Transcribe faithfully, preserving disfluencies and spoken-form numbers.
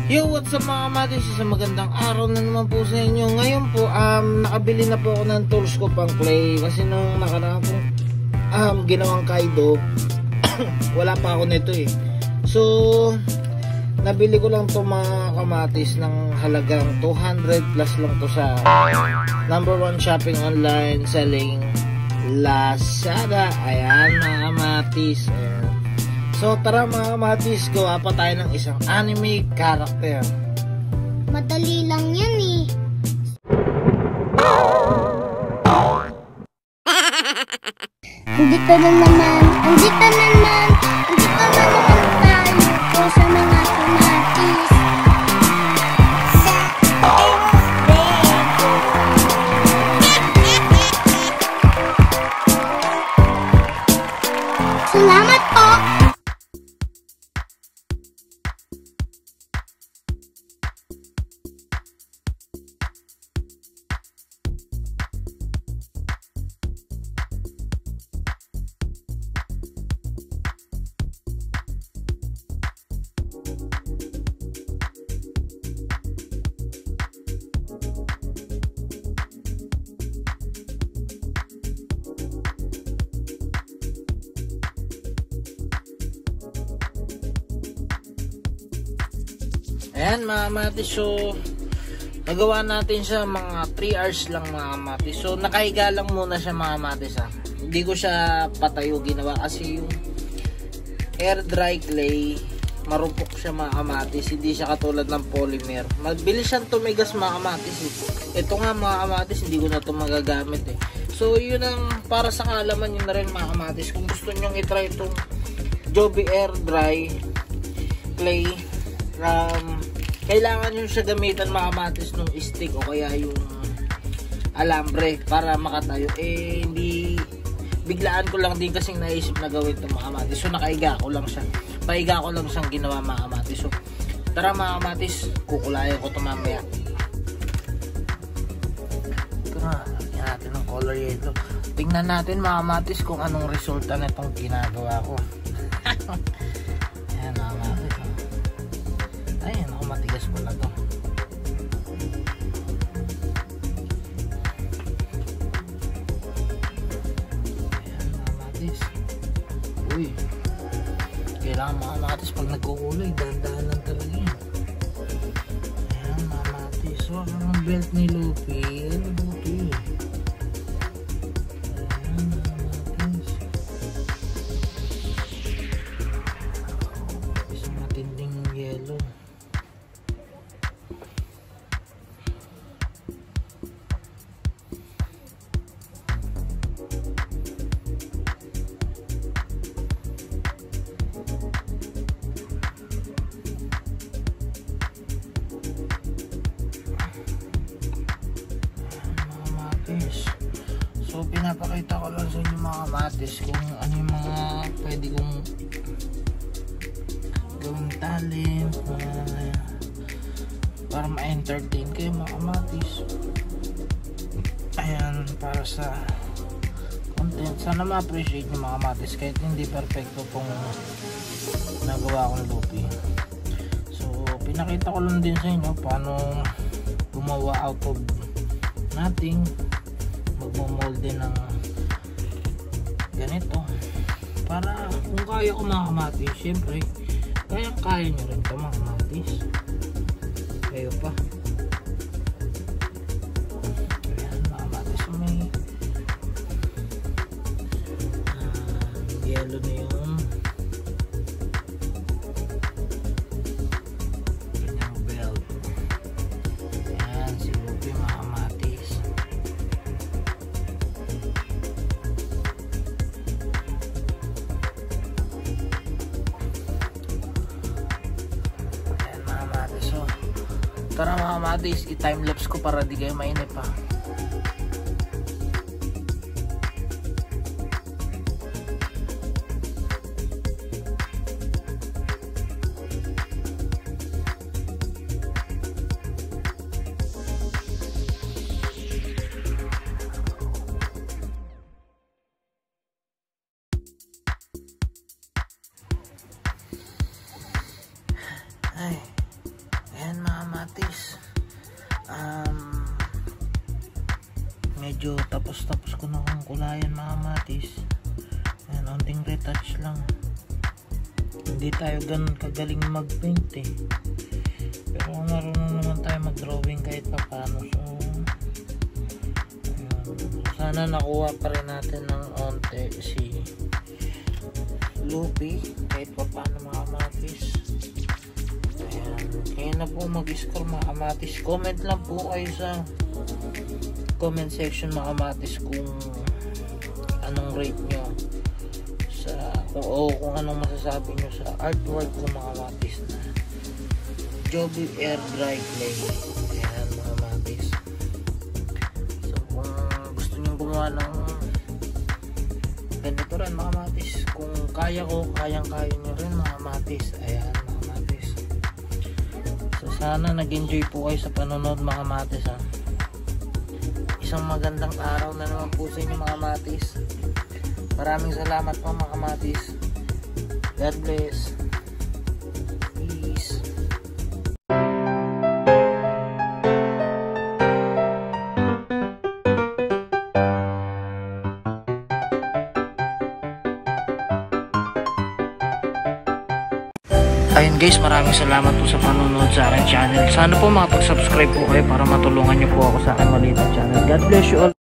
Yo, what's up mga kamatis? Isang magandang araw na naman po sa inyo. Ngayon po, um, nakabili na po ako ng tools ko pang clay. Kasi nung nakaraan ko um, ginawang kaido, wala pa ako nito eh. So, nabili ko lang to mga kamatis ng halagang two hundred plus lang to sa number one shopping online selling Lazada. Ayan mga kamatis. Ayan. So tara mga kamatis, gawa pa tayo ng isang anime character. Madali lang yan eh. Andito na naman, andito na naman, andito na naman tayo po sa mga kamatis. Salamat po! Ayan mga kamatis, so nagawa natin siya mga three hours lang mga kamatis. So nakahiga lang muna siya mga kamatis ha. Hindi ko siya patayo ginawa kasi yung air dry clay marupok siya mga kamatis. Hindi siya katulad ng polymer. Mabilis siyang tumigas mga kamatis eh. Ito nga mga kamatis, hindi ko na ito magagamit eh. So yun ang para sa kaalaman nyo na rin mga kamatis. Kung gusto nyo i-try itong Joby air dry clay, um, kailangan nyo siya gamitan mga kamatis nung stick o kaya yung alambre para makatayo. Eh hindi, biglaan ko lang din kasing naisip na gawin ito mga kamatis. So nakaiga ko lang siya, paiga ko lang siyang ginawa mga kamatis. So tara mga kamatis, kukulayan ko ito mamaya. Ito na, lagyan natin ng color yellow. Tingnan natin mga kamatis kung anong resulta na itong ginagawa ko. Ayan mga kamatis. Ayan ako, matigas pala to. Ayan mga kamatis. Uy, kailangan mga kamatis pag nagkukulay, dahan-dahan lang talaga yun. Ayan mga kamatis. So ang belt ni Luffy, ano Luffy? Ayan mga kamatis. Isang matinding yellow. So pinapakita ko lang sa inyo mga kamatis kung ano yung mga pwede kong gawing talent uh, para ma-entertain kayo mga kamatis. Ayan, para sa content, sana ma-appreciate nyo mga kamatis kahit hindi perfecto pong nagawa kong Luffy. So pinakita ko lang din sa inyo paano gumawa out of nothing, magmo-mold din ng ganito para kung kaya ko mga kamatis, syempre kaya kaya nyo rin ito mga kamatis, kayo pa. Ayan mga kamatis, may uh, yellow na yung kanyang belt. Ayan si Luffy mga kamatis. Tara mga kamatis, i-timelapse ko para di kayo mainip pa. Ay, Ayan mga kamatis. Um, medyo tapos-tapos ko na kung kulayan mga kamatis. Ayan, onting retouch lang. Hindi tayo ganun kagaling mag-paint eh. Pero marunong naman tayo mag-drawing kahit pa paano. So, sana nakuha pa rin natin ng onte si Lupi kahit pa paano mga kamatis. Ayan, kaya na po mag-score mga kamatis. Comment lang po kayo sa comment section mga kamatis kung anong rate nyo sa, kung, o kung anong masasabi nyo sa artwork ko mga kamatis na Joby Air Dry Clay. Ayan mga kamatis. So kung gusto nyo gumawa ng ganito rin mga kamatis, kung kaya ko, kayang kaya nyo rin mga kamatis. Ayan mga kamatis. So sana nag-enjoy po kayo sa panonood mga kamatis ha. Isang magandang araw na naman po sa inyo mga kamatis. Maraming salamat po mga kamatis. God bless. Peace. Ayun guys, maraming salamat po sa panonood sa aking channel. Sana po makapag-subscribe po kayo para matulungan nyo po ako sa aking maliit na channel. God bless you all.